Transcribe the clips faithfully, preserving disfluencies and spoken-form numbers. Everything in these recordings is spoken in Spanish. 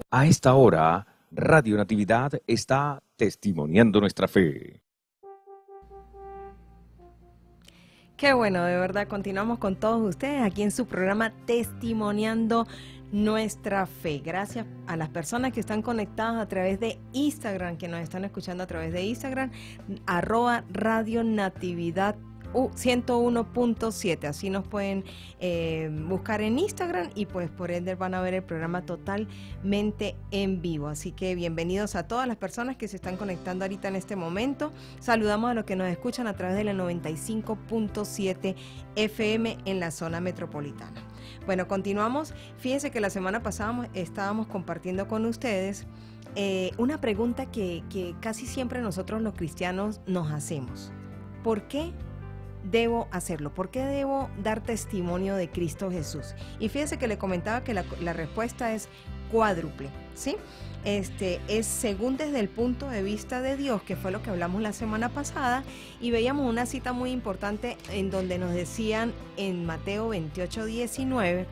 A esta hora, Radio Natividad está testimoniando nuestra fe. Qué bueno, de verdad, continuamos con todos ustedes aquí en su programa Testimoniando Nuestra Fe. Gracias a las personas que están conectadas a través de Instagram, que nos están escuchando a través de Instagram, arroba Radio Natividad ciento uno punto siete, así nos pueden eh, buscar en Instagram y pues por ende van a ver el programa totalmente en vivo, así que bienvenidos a todas las personas que se están conectando ahorita en este momento. Saludamos a los que nos escuchan a través de la noventa y cinco punto siete F M en la zona metropolitana. Bueno, continuamos. Fíjense que la semana pasada estábamos compartiendo con ustedes eh, una pregunta que, que casi siempre nosotros los cristianos nos hacemos. ¿Por qué debo hacerlo? ¿Por qué debo dar testimonio de Cristo Jesús? Y fíjese que le comentaba que la, la respuesta es cuádruple, ¿sí? Este es según desde el punto de vista de Dios, que fue lo que hablamos la semana pasada, y veíamos una cita muy importante en donde nos decían en Mateo veintiocho diecinueve,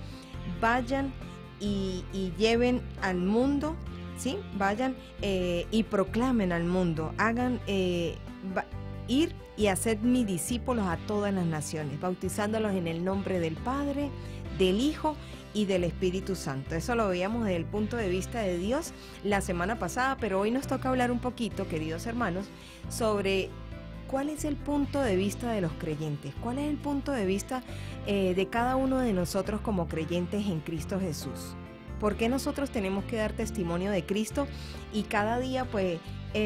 vayan y, y lleven al mundo, ¿sí? Vayan eh, y proclamen al mundo, hagan eh, va, ir y hacer mis discípulos a todas las naciones, bautizándolos en el nombre del Padre, del Hijo y del Espíritu Santo. Eso lo veíamos desde el punto de vista de Dios la semana pasada, pero hoy nos toca hablar un poquito, queridos hermanos, sobre cuál es el punto de vista de los creyentes, cuál es el punto de vista eh, de cada uno de nosotros como creyentes en Cristo Jesús. ¿Por qué nosotros tenemos que dar testimonio de Cristo y cada día pues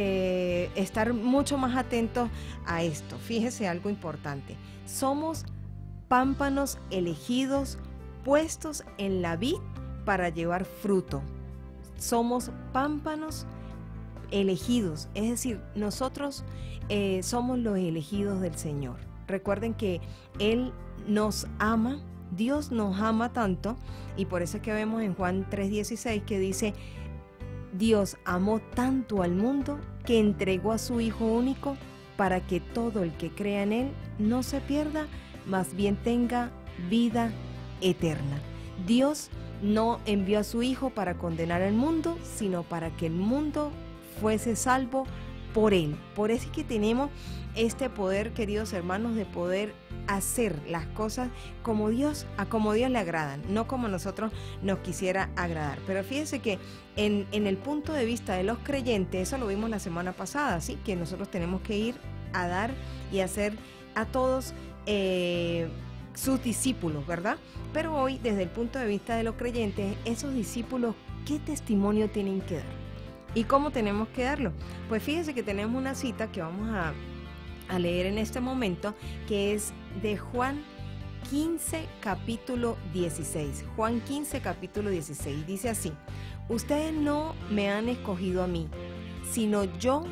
eh, estar mucho más atentos a esto? Fíjese algo importante. Somos pámpanos elegidos, puestos en la vid para llevar fruto. Somos pámpanos elegidos, es decir, nosotros eh, somos los elegidos del Señor. Recuerden que Él nos ama. Dios nos ama tanto, y por eso es que vemos en Juan tres dieciséis que dice: Dios amó tanto al mundo que entregó a su Hijo único para que todo el que crea en Él no se pierda, más bien tenga vida eterna. Dios no envió a su Hijo para condenar al mundo, sino para que el mundo fuese salvo por Él. Por eso es que tenemos este poder, queridos hermanos, de poder hacer las cosas como Dios, a como Dios le agradan, no como nosotros nos quisiera agradar. Pero fíjense que en, en el punto de vista de los creyentes, eso lo vimos la semana pasada, ¿sí? Que nosotros tenemos que ir a dar y hacer a todos eh, sus discípulos, ¿verdad? Pero hoy, desde el punto de vista de los creyentes, esos discípulos, ¿qué testimonio tienen que dar? ¿Y cómo tenemos que darlo? Pues fíjense que tenemos una cita que vamos a, a leer en este momento, que es de Juan quince, capítulo dieciséis. Juan quince, capítulo dieciséis. Dice así: ustedes no me han escogido a mí, sino yo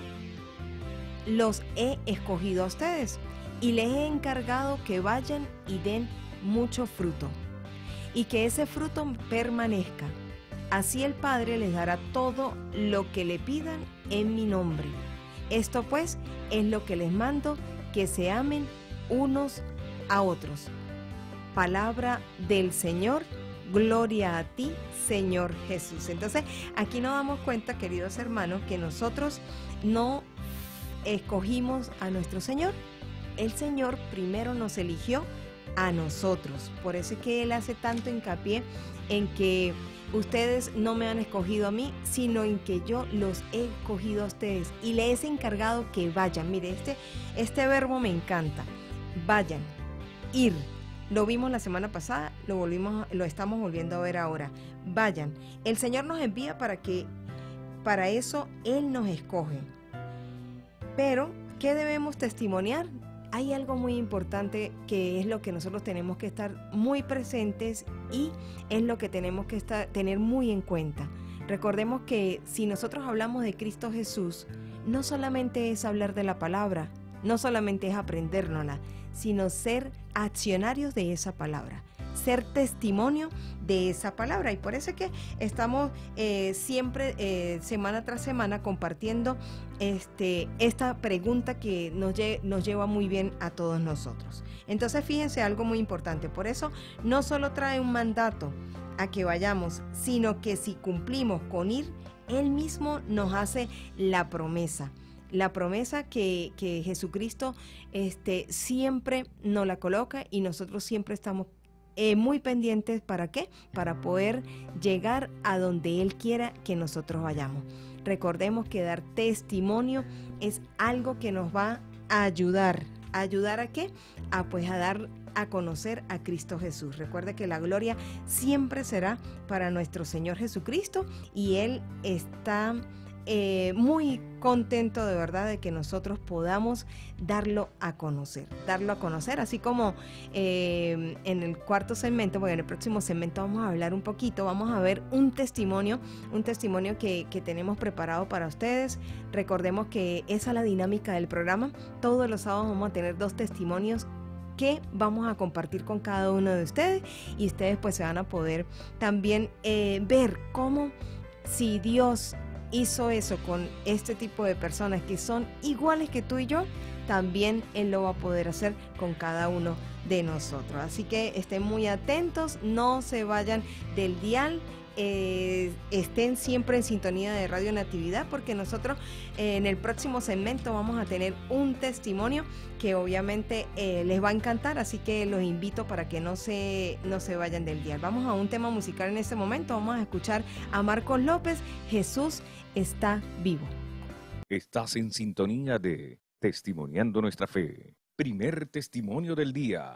los he escogido a ustedes y les he encargado que vayan y den mucho fruto y que ese fruto permanezca. Así el Padre les dará todo lo que le pidan en mi nombre. Esto pues es lo que les mando, que se amen unos a otros. Palabra del Señor, gloria a ti, Señor Jesús. Entonces, aquí nos damos cuenta, queridos hermanos, que nosotros no escogimos a nuestro Señor. El Señor primero nos eligió a nosotros. Por eso es que Él hace tanto hincapié en que ustedes no me han escogido a mí, sino en que yo los he escogido a ustedes y les he encargado que vayan. Mire, este, este verbo me encanta. Vayan, ir. Lo vimos la semana pasada, lo volvimos, lo estamos volviendo a ver ahora. Vayan. El Señor nos envía para que, para eso Él nos escoge. Pero, ¿qué debemos testimoniar? Hay algo muy importante que es lo que nosotros tenemos que estar muy presentes y es lo que tenemos que estar, tener muy en cuenta. Recordemos que si nosotros hablamos de Cristo Jesús, no solamente es hablar de la palabra, no solamente es aprendérnosla, sino ser accionarios de esa palabra. ser testimonio de esa palabra. Y por eso es que estamos eh, siempre, eh, semana tras semana, compartiendo este, esta pregunta que nos, lle nos lleva muy bien a todos nosotros. Entonces, fíjense algo muy importante. Por eso no solo trae un mandato a que vayamos, sino que si cumplimos con ir, Él mismo nos hace la promesa. La promesa que, que Jesucristo este, siempre nos la coloca, y nosotros siempre estamos eh, muy pendientes. ¿Para qué? Para poder llegar a donde Él quiera que nosotros vayamos. Recordemos que dar testimonio es algo que nos va a ayudar. ¿A ayudar a qué? A pues a dar a conocer a Cristo Jesús. Recuerda que la gloria siempre será para nuestro Señor Jesucristo, y Él está eh, muy contento de verdad de que nosotros podamos darlo a conocer, darlo a conocer, así como eh, en el cuarto segmento, porque en el próximo segmento vamos a hablar un poquito, vamos a ver un testimonio, un testimonio que, que tenemos preparado para ustedes. Recordemos que esa es la dinámica del programa. Todos los sábados vamos a tener dos testimonios que vamos a compartir con cada uno de ustedes, y ustedes pues se van a poder también eh, ver cómo, si Dios hizo eso con este tipo de personas que son iguales que tú y yo, también Él lo va a poder hacer con cada uno de nosotros. Así que estén muy atentos, no se vayan del dial. Eh, estén siempre en sintonía de Radio Natividad, porque nosotros eh, en el próximo segmento vamos a tener un testimonio que obviamente eh, les va a encantar, así que los invito para que no se, no se vayan del dial. Vamos a un tema musical en este momento, vamos a escuchar a Marcos López, Jesús está vivo. Estás en sintonía de Testimoniando Nuestra Fe, primer testimonio del día.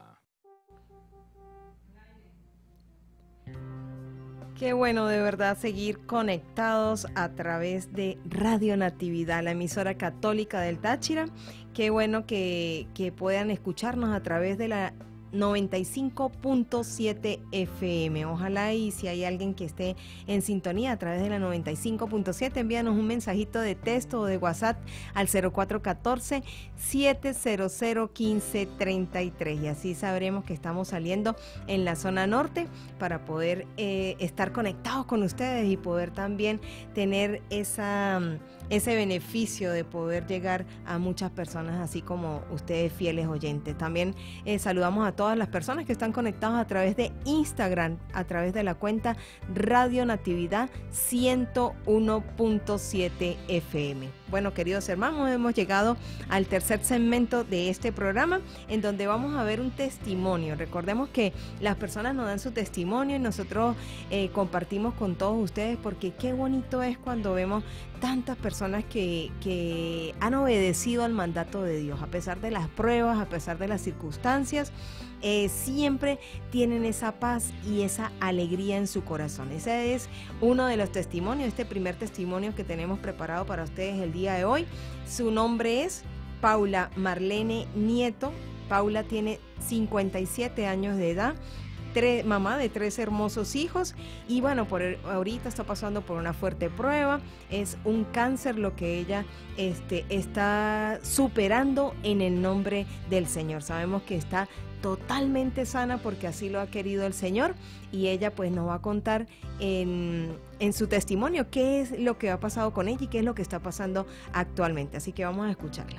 Qué bueno de verdad seguir conectados a través de Radio Natividad, la emisora católica del Táchira. Qué bueno que, que puedan escucharnos a través de la noventa y cinco punto siete F M. Ojalá, y si hay alguien que esté en sintonía a través de la noventa y cinco punto siete, envíanos un mensajito de texto o de WhatsApp al cero cuatro uno cuatro, siete cero cero, uno cinco tres tres, y así sabremos que estamos saliendo en la zona norte para poder eh, estar conectados con ustedes y poder también tener esa, ese beneficio de poder llegar a muchas personas, así como ustedes, fieles oyentes. También eh, saludamos a todos todas las personas que están conectados a través de Instagram, a través de la cuenta Radio Natividad ciento uno punto siete F M. Bueno, queridos hermanos, hemos llegado al tercer segmento de este programa, en donde vamos a ver un testimonio. Recordemos que las personas nos dan su testimonio y nosotros eh, compartimos con todos ustedes, porque qué bonito es cuando vemos tantas personas que, que han obedecido al mandato de Dios, a pesar de las pruebas, a pesar de las circunstancias. Eh, siempre tienen esa paz y esa alegría en su corazón. Ese es uno de los testimonios, este primer testimonio que tenemos preparado para ustedes el día de hoy. Su nombre es Paula Marlene Nieto. Paula tiene cincuenta y siete años de edad, Tres, mamá de tres hermosos hijos, y bueno, por el, ahorita está pasando por una fuerte prueba. Es un cáncer lo que ella este, está superando en el nombre del Señor. Sabemos que está totalmente sana porque así lo ha querido el Señor, y ella pues nos va a contar en, en su testimonio qué es lo que ha pasado con ella y qué es lo que está pasando actualmente. Así que vamos a escucharla.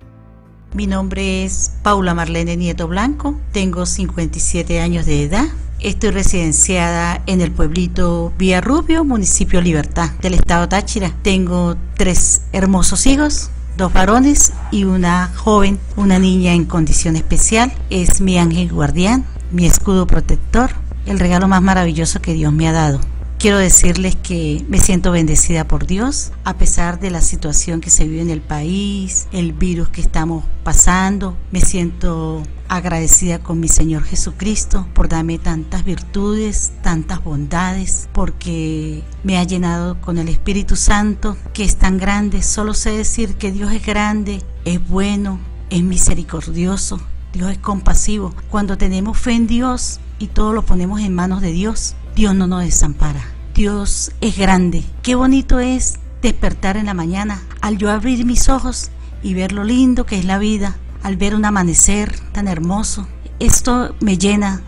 Mi nombre es Paula Marlene Nieto Blanco, tengo cincuenta y siete años de edad, estoy residenciada en el pueblito Villarrubio, municipio Libertad, del estado Táchira. Tengo tres hermosos hijos, dos varones y una joven, una niña en condición especial. Es mi ángel guardián, mi escudo protector, el regalo más maravilloso que Dios me ha dado. Quiero decirles que me siento bendecida por Dios, a pesar de la situación que se vive en el país, el virus que estamos pasando. Me siento agradecida con mi Señor Jesucristo por darme tantas virtudes, tantas bondades, porque me ha llenado con el Espíritu Santo, que es tan grande. Solo sé decir que Dios es grande, es bueno, es misericordioso, Dios es compasivo. Cuando tenemos fe en Dios y todo lo ponemos en manos de Dios, Dios no nos desampara. Dios es grande. Qué bonito es despertar en la mañana, al yo abrir mis ojos y ver lo lindo que es la vida, al ver un amanecer tan hermoso. Esto me llena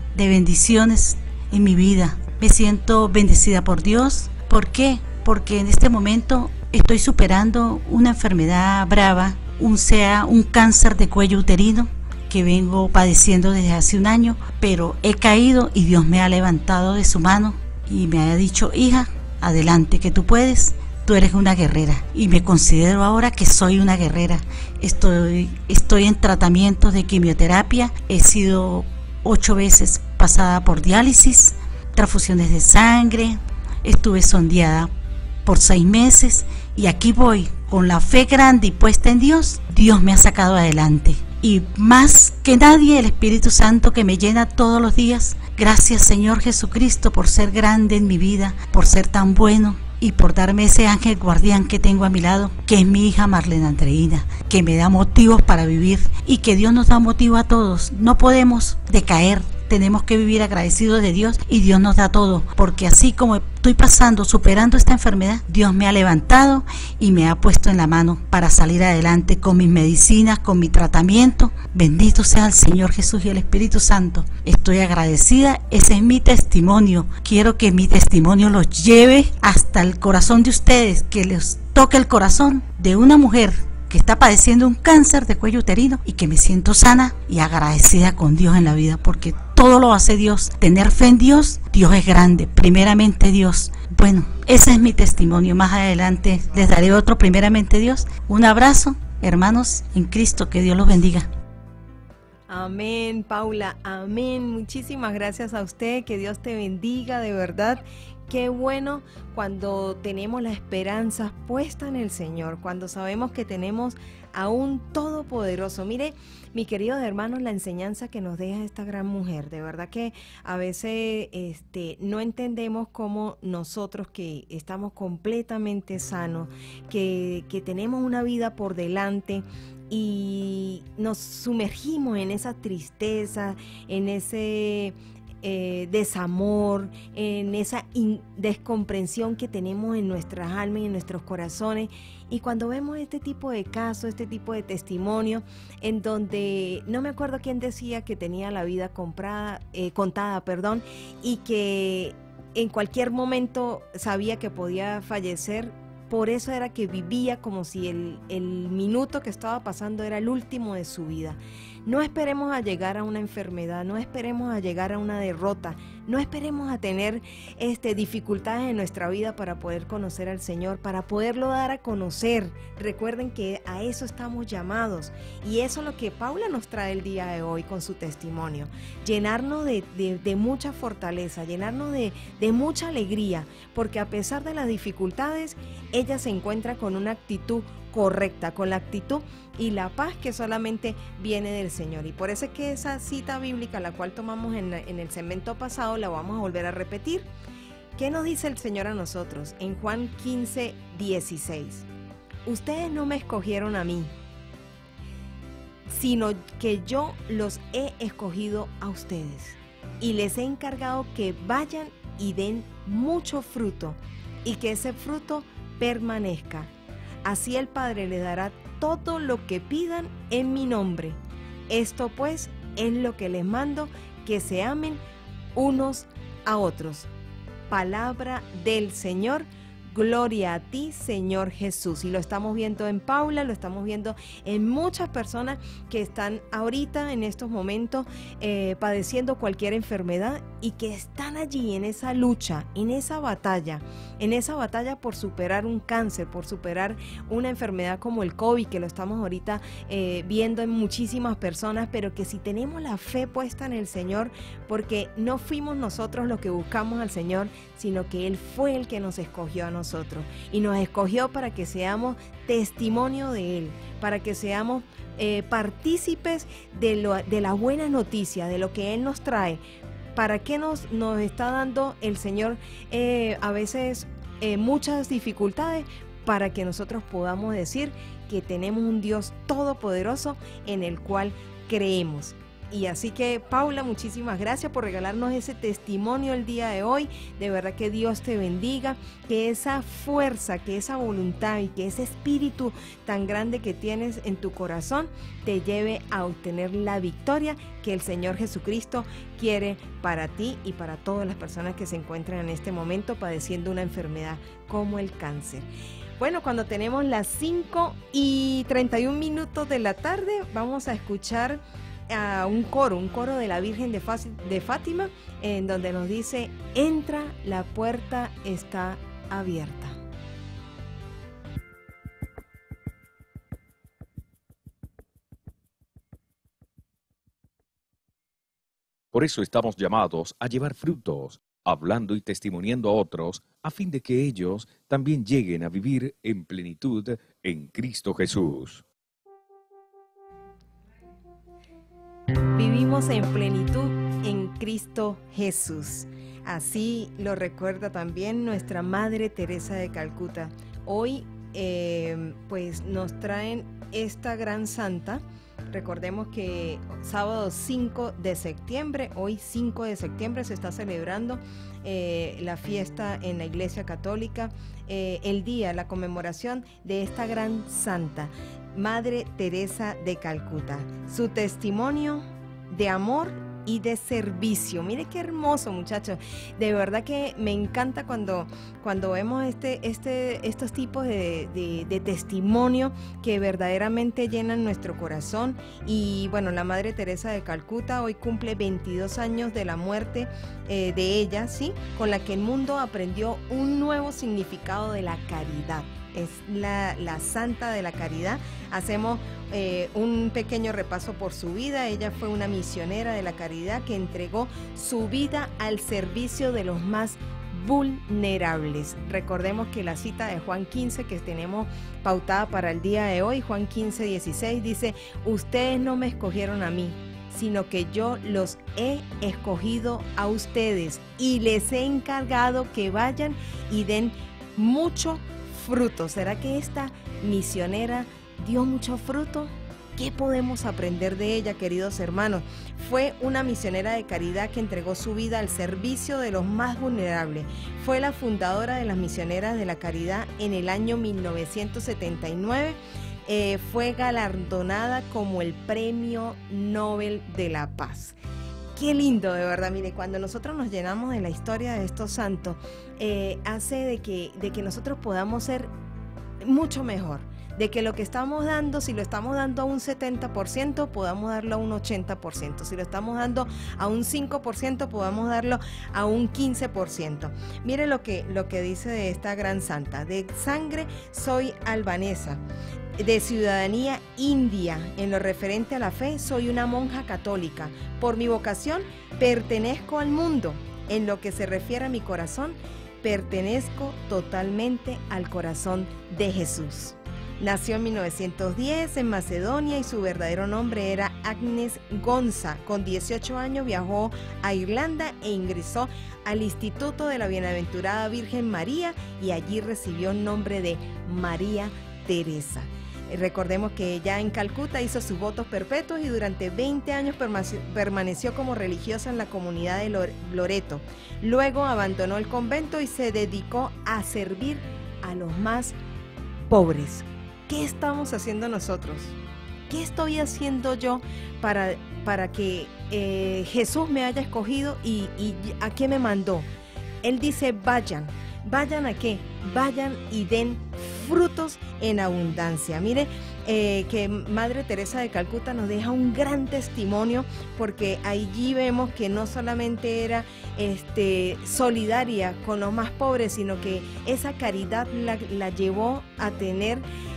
de bendiciones en mi vida. Me siento bendecida por Dios. ¿Por qué? Porque en este momento estoy superando una enfermedad brava, un sea un cáncer de cuello uterino que vengo padeciendo desde hace un año, pero he caído y Dios me ha levantado de su mano y me ha dicho: hija, adelante, que tú puedes, tú eres una guerrera. Y me considero ahora que soy una guerrera. Estoy, estoy en tratamiento de quimioterapia, he sido ocho veces pasada por diálisis, transfusiones de sangre, estuve sondeada por seis meses y aquí voy con la fe grande y puesta en Dios. Dios me ha sacado adelante y más que nadie el Espíritu Santo que me llena todos los días. Gracias, Señor Jesucristo, por ser grande en mi vida, por ser tan bueno y por darme ese ángel guardián que tengo a mi lado, que es mi hija Marlene Andreina, que me da motivos para vivir y que Dios nos da motivo a todos. No podemos decaer. Tenemos que vivir agradecidos de Dios y Dios nos da todo, porque así como estoy pasando, superando esta enfermedad, Dios me ha levantado y me ha puesto en la mano para salir adelante con mis medicinas, con mi tratamiento. Bendito sea el Señor Jesús y el Espíritu Santo. Estoy agradecida, ese es mi testimonio. Quiero que mi testimonio los lleve hasta el corazón de ustedes, que les toque el corazón de una mujer que está padeciendo un cáncer de cuello uterino y que me siento sana y agradecida con Dios en la vida, porque todo lo hace Dios. Tener fe en Dios, Dios es grande, primeramente Dios. Bueno, ese es mi testimonio. Más adelante les daré otro, primeramente Dios. Un abrazo, hermanos en Cristo, que Dios los bendiga. Amén, Paula, amén. Muchísimas gracias a usted, que Dios te bendiga, de verdad. Qué bueno cuando tenemos la esperanza puesta en el Señor, cuando sabemos que tenemos a un Todopoderoso. Mire, mi queridos hermanos, la enseñanza que nos deja esta gran mujer, de verdad que a veces este, no entendemos cómo nosotros que estamos completamente sanos, que, que tenemos una vida por delante, y nos sumergimos en esa tristeza, en ese eh, desamor, en esa in- descomprensión que tenemos en nuestras almas y en nuestros corazones. Y cuando vemos este tipo de casos, este tipo de testimonio, en donde no me acuerdo quién decía que tenía la vida comprada, eh, contada, perdón, y que en cualquier momento sabía que podía fallecer. Por eso era que vivía como si el, el minuto que estaba pasando era el último de su vida. No esperemos a llegar a una enfermedad, no esperemos a llegar a una derrota, no esperemos a tener este, dificultades en nuestra vida para poder conocer al Señor, para poderlo dar a conocer. Recuerden que a eso estamos llamados, y eso es lo que Paula nos trae el día de hoy con su testimonio. Llenarnos de, de, de mucha fortaleza, llenarnos de, de mucha alegría, porque a pesar de las dificultades, ella se encuentra con una actitud correcta, con la actitud y la paz que solamente viene del Señor. Y por eso es que esa cita bíblica, la cual tomamos en, en el segmento pasado, la vamos a volver a repetir. ¿Qué nos dice el Señor a nosotros? En Juan quince, dieciséis. Ustedes no me escogieron a mí, sino que yo los he escogido a ustedes, y les he encargado que vayan y den mucho fruto, y que ese fruto permanezca. Así el Padre le dará todo lo que pidan en mi nombre. Esto pues es lo que les mando, que se amen unos a otros. Palabra del Señor. Gloria a ti, Señor Jesús. Y lo estamos viendo en Paula, lo estamos viendo en muchas personas que están ahorita en estos momentos eh, padeciendo cualquier enfermedad, y que están allí en esa lucha, en esa batalla, en esa batalla por superar un cáncer, por superar una enfermedad como el COVID, que lo estamos ahorita eh, viendo en muchísimas personas, pero que si tenemos la fe puesta en el Señor, porque no fuimos nosotros los que buscamos al Señor, sino que Él fue el que nos escogió a nosotros, y nos escogió para que seamos testimonio de Él, para que seamos eh, partícipes de, lo, de la buena noticia, de lo que Él nos trae. ¿Para qué nos, nos está dando el Señor eh, a veces eh, muchas dificultades? Para que nosotros podamos decir que tenemos un Dios todopoderoso en el cual creemos. Y así que, Paula, muchísimas gracias por regalarnos ese testimonio el día de hoy. De verdad que Dios te bendiga, que esa fuerza, que esa voluntad y que ese espíritu tan grande que tienes en tu corazón te lleve a obtener la victoria que el Señor Jesucristo quiere para ti y para todas las personas que se encuentran en este momento padeciendo una enfermedad como el cáncer. Bueno, cuando tenemos las cinco y treinta y un minutos de la tarde, vamos a escuchar a un coro, un coro de la Virgen de, de Fátima, en donde nos dice: entra, la puerta está abierta. Por eso estamos llamados a llevar frutos, hablando y testimoniando a otros, a fin de que ellos también lleguen a vivir en plenitud en Cristo Jesús. Vivimos en plenitud en Cristo Jesús. Así lo recuerda también nuestra Madre Teresa de Calcuta. Hoy eh, pues nos traen esta gran santa. Recordemos que sábado cinco de septiembre, hoy cinco de septiembre, se está celebrando eh, la fiesta en la Iglesia Católica, eh, el día, la conmemoración de esta gran santa, Madre Teresa de Calcuta. Su testimonio de amor y de servicio. Mire qué hermoso, muchachos. De verdad que me encanta cuando, cuando vemos este, este, estos tipos de, de, de testimonio que verdaderamente llenan nuestro corazón. Y bueno, la Madre Teresa de Calcuta hoy cumple veintidós años de la muerte eh, de ella, ¿sí? Con la que el mundo aprendió un nuevo significado de la caridad. Es la, la santa de la caridad. Hacemos eh, un pequeño repaso por su vida. Ella fue una misionera de la caridad que entregó su vida al servicio de los más vulnerables. Recordemos que la cita de Juan quince que tenemos pautada para el día de hoy, Juan quince, dieciséis, dice: ustedes no me escogieron a mí, sino que yo los he escogido a ustedes y les he encargado que vayan y den mucho fruto. ¿Será que esta misionera dio mucho fruto? ¿Qué podemos aprender de ella, queridos hermanos? Fue una misionera de caridad que entregó su vida al servicio de los más vulnerables. Fue la fundadora de las Misioneras de la Caridad en el año mil novecientos setenta y nueve. Eh, fue galardonada como el Premio Nobel de la Paz. Qué lindo, de verdad. Mire, cuando nosotros nos llenamos de la historia de estos santos, eh, hace de que, de que nosotros podamos ser mucho mejor. De que lo que estamos dando, si lo estamos dando a un setenta por ciento, podamos darlo a un ochenta por ciento. Si lo estamos dando a un cinco por ciento, podamos darlo a un quince por ciento. Mire lo que, lo que dice de esta gran santa. De sangre soy albanesa, de ciudadanía india. En lo referente a la fe, soy una monja católica. Por mi vocación, pertenezco al mundo. En lo que se refiere a mi corazón, pertenezco totalmente al corazón de Jesús. Nació en mil novecientos diez en Macedonia y su verdadero nombre era Agnes Gonza. Con dieciocho años viajó a Irlanda e ingresó al Instituto de la Bienaventurada Virgen María y allí recibió el nombre de María Teresa. Recordemos que ella en Calcuta hizo sus votos perpetuos y durante veinte años permaneció como religiosa en la comunidad de Loreto. Luego abandonó el convento y se dedicó a servir a los más pobres. ¿Qué estamos haciendo nosotros? ¿Qué estoy haciendo yo para, para que eh, Jesús me haya escogido y, y a qué me mandó? Él dice: vayan. ¿Vayan a qué? Vayan y den frutos en abundancia. Mire, eh, que Madre Teresa de Calcuta nos deja un gran testimonio, porque allí vemos que no solamente era este, solidaria con los más pobres, sino que esa caridad la, la llevó a tener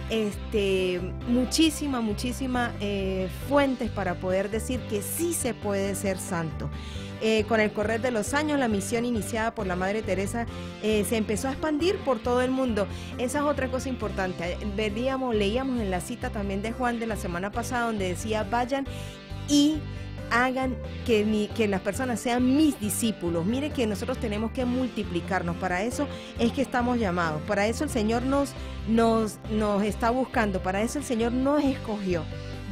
este, muchísima, muchísima eh, fuentes para poder decir que sí se puede ser santo. Eh, con el correr de los años, la misión iniciada por la Madre Teresa eh, se empezó a expandir por todo el mundo. Esa es otra cosa importante. Veíamos, leíamos en la cita también de Juan de la semana pasada, donde decía: vayan y hagan que, mi, que las personas sean mis discípulos. Mire que nosotros tenemos que multiplicarnos. Para eso es que estamos llamados. Para eso el Señor nos, nos, nos está buscando. Para eso el Señor nos escogió.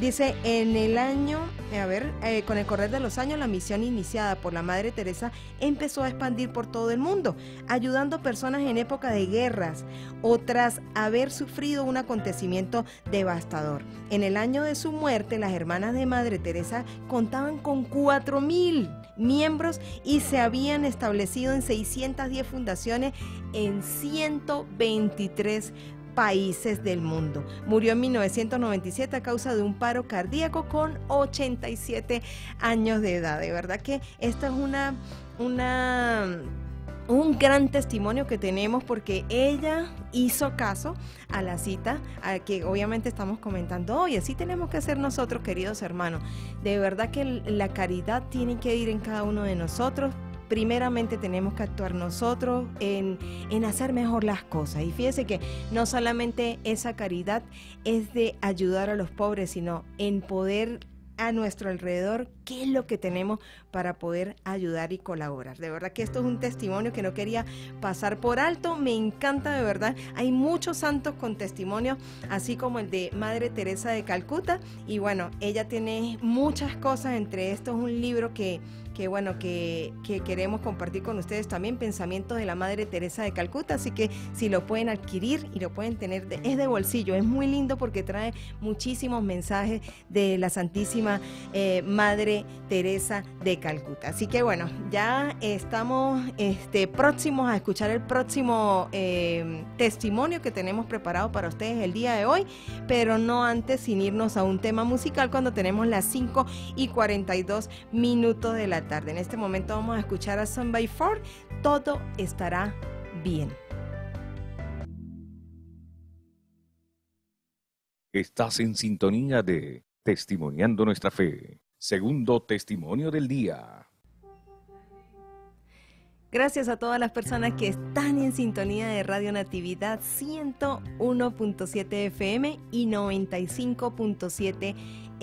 Dice, en el año, a ver, eh, con el correr de los años, la misión iniciada por la Madre Teresa empezó a expandir por todo el mundo, ayudando a personas en época de guerras o tras haber sufrido un acontecimiento devastador. En el año de su muerte, las hermanas de Madre Teresa contaban con cuatro mil miembros y se habían establecido en seiscientas diez fundaciones en ciento veintitrés países del mundo. Murió en mil novecientos noventa y siete a causa de un paro cardíaco con ochenta y siete años de edad. De verdad que esta es una, una, un gran testimonio que tenemos, porque ella hizo caso a la cita a que obviamente estamos comentando hoy. Así tenemos que hacer nosotros, queridos hermanos. De verdad que la caridad tiene que ir en cada uno de nosotros. Primeramente tenemos que actuar nosotros en, en hacer mejor las cosas. Y fíjese que no solamente esa caridad es de ayudar a los pobres, sino en poder a nuestro alrededor qué es lo que tenemos para poder ayudar y colaborar. De verdad que esto es un testimonio que no quería pasar por alto. Me encanta, de verdad. Hay muchos santos con testimonios, así como el de Madre Teresa de Calcuta. Y bueno, ella tiene muchas cosas. Entre estos es un libro que que bueno, que, que queremos compartir con ustedes también, Pensamientos de la Madre Teresa de Calcuta, así que si lo pueden adquirir y lo pueden tener, de, es de bolsillo, es muy lindo porque trae muchísimos mensajes de la Santísima eh, Madre Teresa de Calcuta. Así que bueno, ya estamos este, próximos a escuchar el próximo eh, testimonio que tenemos preparado para ustedes el día de hoy, pero no antes sin irnos a un tema musical cuando tenemos las cinco y cuarenta y dos minutos de la tarde. En este momento vamos a escuchar a Son by Four, Todo estará bien. Estás en sintonía de Testimoniando Nuestra Fe, segundo testimonio del día. Gracias a todas las personas que están en sintonía de Radio Natividad ciento uno punto siete F M y noventa y cinco punto siete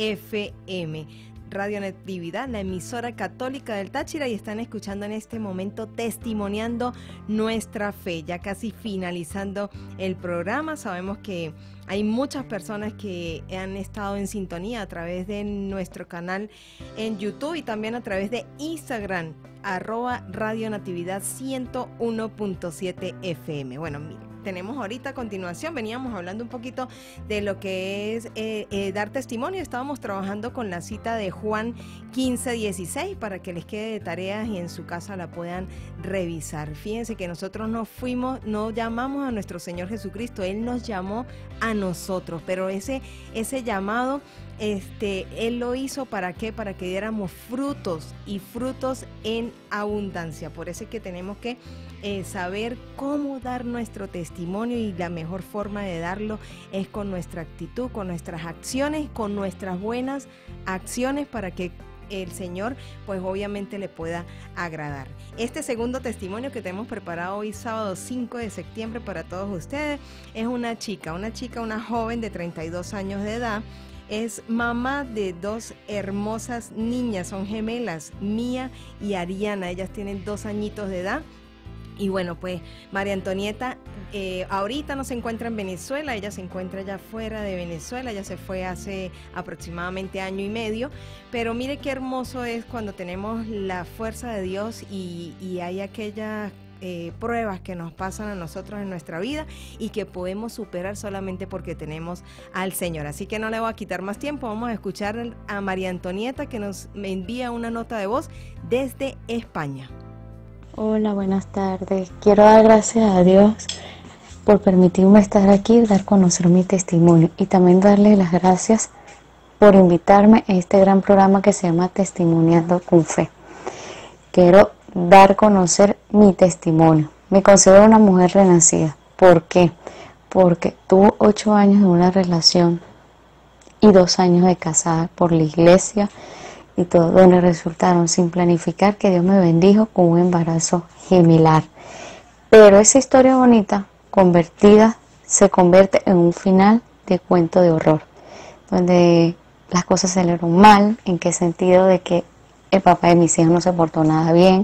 F M. Radio Natividad, la emisora católica del Táchira, y están escuchando en este momento Testimoniando Nuestra Fe, ya casi finalizando el programa. Sabemos que hay muchas personas que han estado en sintonía a través de nuestro canal en YouTube y también a través de Instagram, arroba Radio Natividad ciento uno punto siete F M. Bueno, miren, tenemos ahorita a continuación, veníamos hablando un poquito de lo que es eh, eh, dar testimonio. Estábamos trabajando con la cita de Juan quince dieciséis para que les quede de tareas y en su casa la puedan revisar. Fíjense que nosotros no fuimos, no llamamos a nuestro Señor Jesucristo, Él nos llamó a nosotros, pero ese, ese llamado Este, Él lo hizo ¿para qué? Para que diéramos frutos y frutos en abundancia. Por eso es que tenemos que eh, saber cómo dar nuestro testimonio, y la mejor forma de darlo es con nuestra actitud, con nuestras acciones, con nuestras buenas acciones, para que el Señor pues obviamente le pueda agradar. Este segundo testimonio que tenemos preparado hoy sábado cinco de septiembre para todos ustedes es una chica, una chica, una joven de treinta y dos años de edad. Es mamá de dos hermosas niñas, son gemelas, Mía y Ariana. Ellas tienen dos añitos de edad. Y bueno, pues María Antonieta eh, ahorita no se encuentra en Venezuela, ella se encuentra ya fuera de Venezuela, ella se fue hace aproximadamente año y medio, pero mire qué hermoso es cuando tenemos la fuerza de Dios y, y hay aquellas eh, pruebas que nos pasan a nosotros en nuestra vida y que podemos superar solamente porque tenemos al Señor. Así que no le voy a quitar más tiempo, vamos a escuchar a María Antonieta, que nos envía una nota de voz desde España. Hola, buenas tardes. Quiero dar gracias a Dios por permitirme estar aquí y dar a conocer mi testimonio, y también darle las gracias por invitarme a este gran programa que se llama Testimoniando con Fe. Quiero dar a conocer mi testimonio. Me considero una mujer renacida. ¿Por qué? Porque tuve ocho años de una relación y dos años de casada por la iglesia y todo, donde resultaron sin planificar que Dios me bendijo con un embarazo gemelar. Pero esa historia bonita, convertida, se convierte en un final de cuento de horror, donde las cosas salieron mal. ¿En qué sentido? De que el papá de mis hijos no se portó nada bien,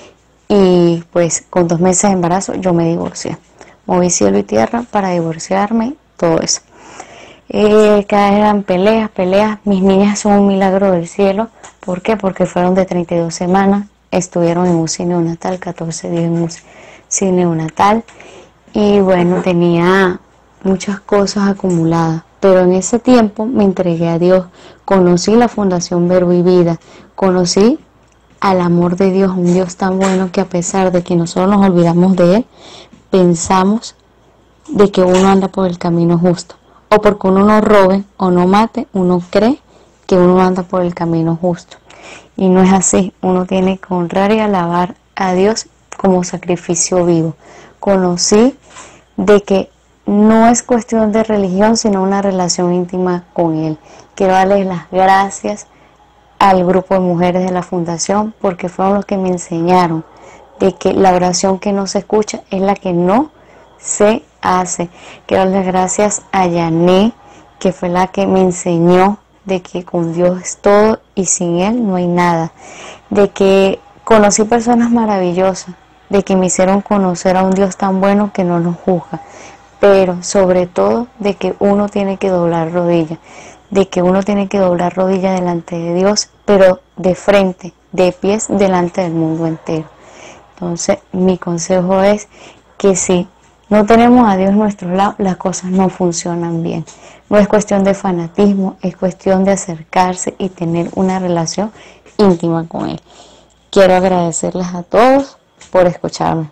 y pues con dos meses de embarazo yo me divorcié. Moví cielo y tierra para divorciarme, todo eso. Eh, cada vez eran peleas, peleas. Mis niñas son un milagro del cielo. ¿Por qué? Porque fueron de treinta y dos semanas, estuvieron en U C I neonatal, catorce días en U C I neonatal. Y bueno, tenía muchas cosas acumuladas. Pero en ese tiempo me entregué a Dios. Conocí la Fundación Verbo y Vida. Conocí al amor de Dios, un Dios tan bueno que a pesar de que nosotros nos olvidamos de Él, pensamos de que uno anda por el camino justo. O porque uno no robe o no mate, uno cree que uno anda por el camino justo. Y no es así. Uno tiene que honrar y alabar a Dios como sacrificio vivo. Conocí de que no es cuestión de religión, sino una relación íntima con Él. Quiero darles las gracias al grupo de mujeres de la Fundación, porque fueron los que me enseñaron de que la oración que no se escucha es la que no se hace. Quiero darles gracias a Yané, que fue la que me enseñó de que con Dios es todo y sin Él no hay nada. De que conocí personas maravillosas, de que me hicieron conocer a un Dios tan bueno que no nos juzga. Pero sobre todo de que uno tiene que doblar rodillas, de que uno tiene que doblar rodillas delante de Dios, pero de frente, de pies delante del mundo entero. Entonces mi consejo es que si no tenemos a Dios a nuestro lado, las cosas no funcionan bien. No es cuestión de fanatismo, es cuestión de acercarse y tener una relación íntima con Él. Quiero agradecerles a todos por escucharme.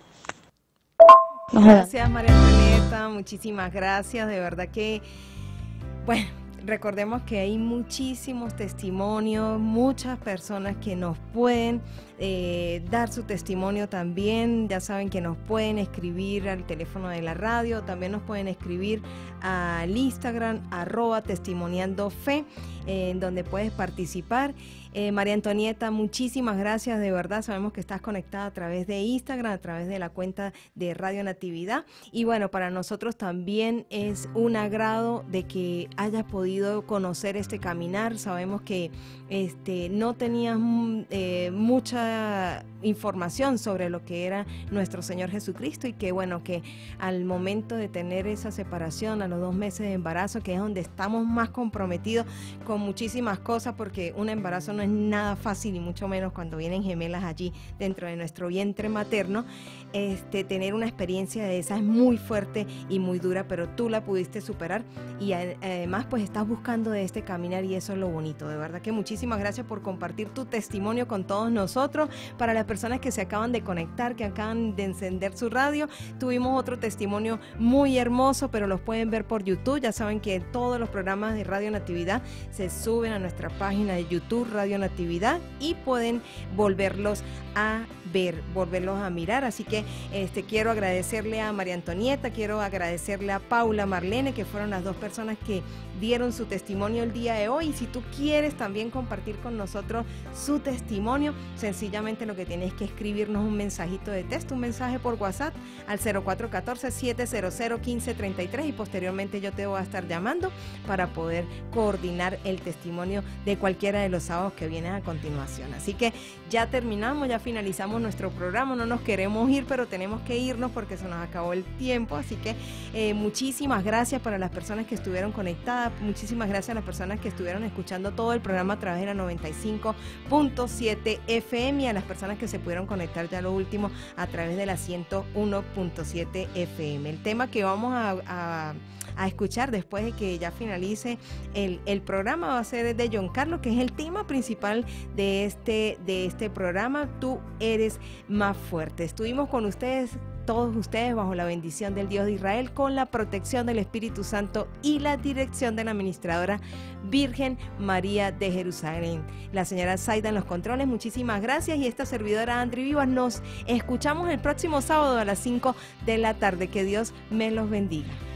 Gracias, María Antonieta, muchísimas gracias, de verdad que, bueno, recordemos que hay muchísimos testimonios, muchas personas que nos pueden eh, dar su testimonio también. Ya saben que nos pueden escribir al teléfono de la radio, también nos pueden escribir al Instagram, arroba testimoniando fe, eh, en donde puedes participar. Eh, María Antonieta, muchísimas gracias, de verdad, sabemos que estás conectada a través de Instagram, a través de la cuenta de Radio Natividad, y bueno, para nosotros también es un agrado de que hayas podido conocer este caminar. Sabemos que este, no tenías eh, mucha información sobre lo que era nuestro Señor Jesucristo, y que bueno, que al momento de tener esa separación, a los dos meses de embarazo, que es donde estamos más comprometidos con muchísimas cosas, porque un embarazo no es nada fácil, y mucho menos cuando vienen gemelas allí dentro de nuestro vientre materno. Este, tener una experiencia de esa es muy fuerte y muy dura, pero tú la pudiste superar, y además pues estás buscando de este caminar, y eso es lo bonito. De verdad que muchísimas gracias por compartir tu testimonio con todos nosotros. Para las personas que se acaban de conectar, que acaban de encender su radio, tuvimos otro testimonio muy hermoso, pero los pueden ver por YouTube. Ya saben que todos los programas de Radio Natividad se suben a nuestra página de YouTube, Radio Natividad, y pueden volverlos a ver, volverlos a mirar. Así que este, quiero agradecerle a María Antonieta, quiero agradecerle a Paula Marlene, que fueron las dos personas que dieron su testimonio el día de hoy. Y si tú quieres también compartir con nosotros su testimonio, sencillamente lo que tienes que escribirnos un mensajito de texto, un mensaje por WhatsApp al cero cuatro uno cuatro, siete cero cero, uno cinco tres tres, y posteriormente yo te voy a estar llamando para poder coordinar el testimonio de cualquiera de los sábados que vienen a continuación. Así que ya terminamos, ya finalizamos nuestro programa. No nos queremos ir, pero tenemos que irnos porque se nos acabó el tiempo. Así que eh, muchísimas gracias para las personas que estuvieron conectadas, muchísimas gracias a las personas que estuvieron escuchando todo el programa a través de la noventa y cinco punto siete F M, y a las personas que se pudieron conectar ya lo último a través de la ciento uno punto siete F M. El tema que vamos a, a a escuchar después de que ya finalice el, el programa va a ser de John Carlos, que es el tema principal de este, de este programa, Tú eres más fuerte. Estuvimos con ustedes, todos ustedes, bajo la bendición del Dios de Israel, con la protección del Espíritu Santo y la dirección de la administradora Virgen María de Jerusalén. La señora Zaida en los controles, muchísimas gracias, y esta servidora Andri Vivas. Nos escuchamos el próximo sábado a las cinco de la tarde. Que Dios me los bendiga.